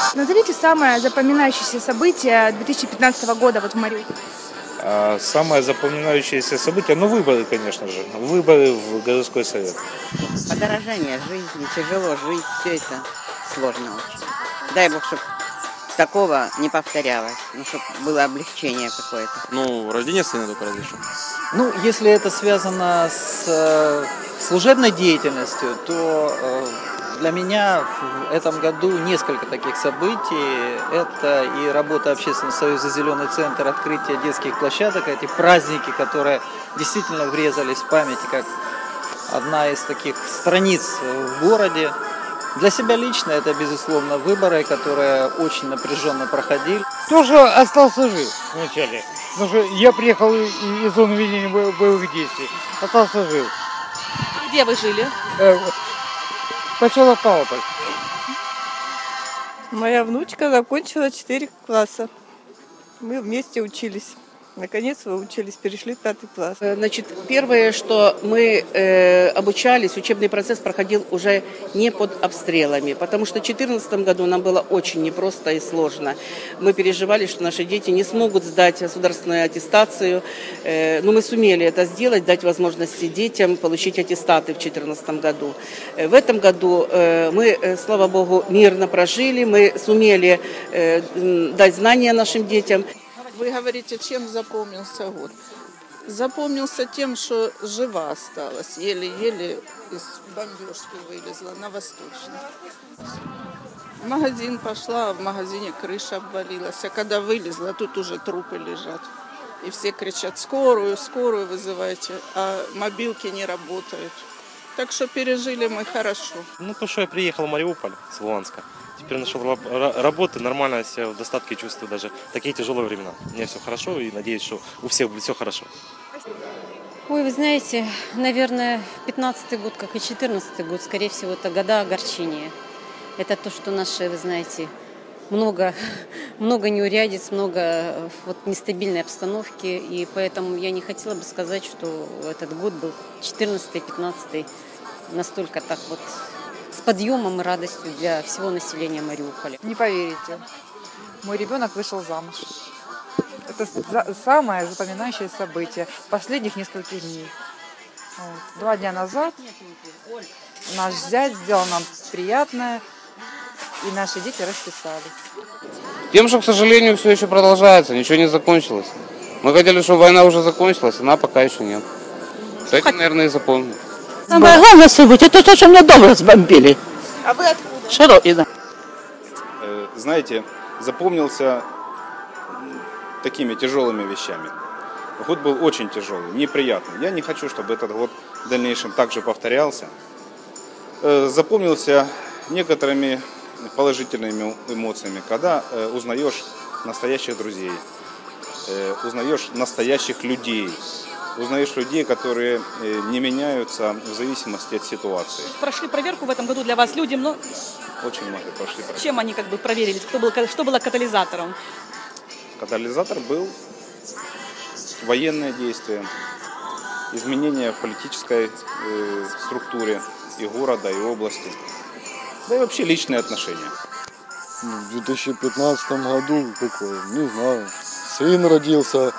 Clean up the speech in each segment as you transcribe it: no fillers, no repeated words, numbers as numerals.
Назовите самое запоминающееся событие 2015 года вот в Мариуполе. Самое запоминающееся событие, выборы, конечно же. Выборы в городской совет. Подорожание жизни, тяжело жить, все это сложно очень. Дай Бог, чтобы такого не повторялось, чтобы было облегчение какое-то. Рождение сына только разве что. Если это связано с служебной деятельностью, то для меня в этом году несколько таких событий. Это и работа Общественного союза «Зеленый центр», открытие детских площадок, эти праздники, которые действительно врезались в память, как одна из таких страниц в городе. Для себя лично это, безусловно, выборы, которые очень напряженно проходили. Тоже остался жив вначале, потому что я приехал из зоны ведения боевых действий, остался жив. Где вы жили? Поселок Павлополь. Моя внучка закончила 4 класса. Мы вместе учились. Наконец выучились, перешли в 5 класс. Первое, что мы обучались, учебный процесс проходил уже не под обстрелами, потому что в 2014 году нам было очень непросто и сложно. Мы переживали, что наши дети не смогут сдать государственную аттестацию, но мы сумели это сделать, дать возможности детям получить аттестаты в 2014 году. В этом году мы, слава Богу, мирно прожили, мы сумели дать знания нашим детям. Вы говорите, чем запомнился год? Запомнился тем, что жива осталась. Еле-еле из бомбежки вылезла на Восточный. В магазин пошла, в магазине крыша обвалилась. А когда вылезла, тут уже трупы лежат. И все кричат: скорую, скорую вызывайте, а мобилки не работают. Так что пережили мы хорошо. То, что я приехал в Мариуполь с Луганска. Теперь нашел работу, нормально себя в достатке чувствую даже в такие тяжелые времена. У меня все хорошо и надеюсь, что у всех будет все хорошо. Ой, вы знаете, наверное, 15-й год, как и 14-й год, скорее всего, это года огорчения. Это то, что наши, вы знаете, много неурядиц, много нестабильной обстановки. И поэтому я не хотела бы сказать, что этот год был 14-й, 15-й настолько так с подъемом и радостью для всего населения Мариуполя. Не поверите, мой ребенок вышел замуж. Это самое запоминающее событие последних нескольких дней. 2 дня назад наш зять сделал нам приятное, и наши дети расписались. Тем, что, к сожалению, все еще продолжается, ничего не закончилось. Мы хотели, чтобы война уже закончилась, она пока еще нет. Этим, наверное, и запомнил. Самое главное событие, это то, что меня дом разбомбили. А вы откуда? Широкино. Знаете, запомнился такими тяжелыми вещами. Год был очень тяжелый, неприятный. Я не хочу, чтобы этот год в дальнейшем также повторялся. Запомнился некоторыми положительными эмоциями, когда узнаешь настоящих друзей, узнаешь настоящих людей. Узнаешь людей, которые не меняются в зависимости от ситуации. Прошли проверку в этом году для вас люди, но... Очень многие прошли проверку. Чем они проверились? Что было катализатором? Катализатор был военное действие, изменение в политической структуре и города, и области, да и вообще личные отношения. В 2015 году, не знаю, сын родился.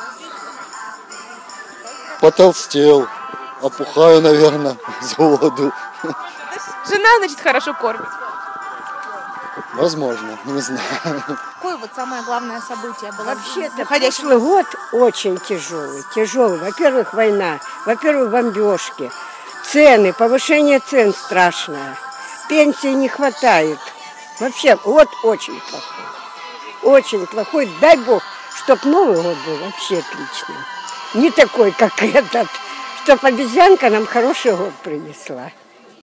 Потолстел, опухаю, наверное, с голоду. Жена, значит, хорошо кормит. Возможно, не знаю. Какое самое главное событие было? Вообще-то прошлый год очень тяжелый. Тяжелый. Во-первых, война. Во-первых, бомбежки. Цены, повышение цен страшное. Пенсии не хватает. Вообще, год очень плохой. Очень плохой. Дай Бог, чтоб Новый год был вообще отличный. Не такой, как этот, чтоб обезьянка нам хороший год принесла.